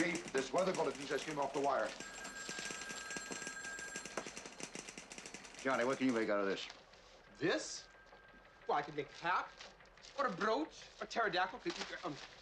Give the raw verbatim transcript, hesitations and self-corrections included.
Chief, this weather bulletin just came off the wire. Johnny, what can you make out of this? This? Well, I could make a cap, or a brooch, a pterodactyl. Um,